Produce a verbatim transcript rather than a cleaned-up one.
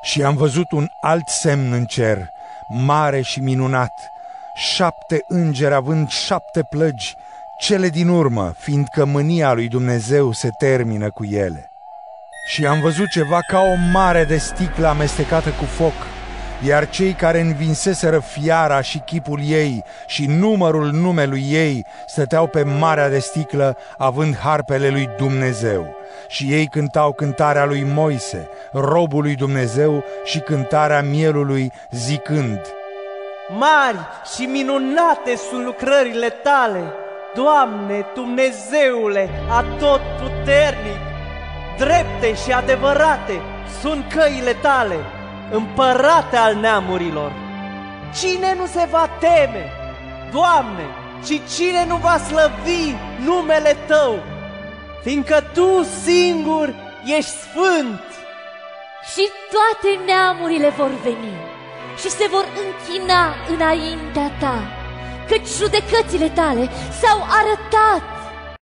Și am văzut un alt semn în cer, mare și minunat, șapte îngeri având șapte plăgi, cele din urmă, fiindcă mânia lui Dumnezeu se termină cu ele. Și am văzut ceva ca o mare de sticlă amestecată cu foc, iar cei care învinseseră fiara și chipul ei și numărul numelui ei stăteau pe marea de sticlă, având harpele lui Dumnezeu. Și ei cântau cântarea lui Moise, robul lui Dumnezeu, și cântarea mielului, zicând: Mari și minunate sunt lucrările tale, Doamne, Dumnezeule atotputernic! Drepte și adevărate sunt căile tale, Împărate al neamurilor. Cine nu se va teme, Doamne, și cine nu va slăvi numele Tău? Fiindcă Tu singur ești sfânt. Și toate neamurile vor veni și se vor închina înaintea Ta, căci judecățile Tale s-au arătat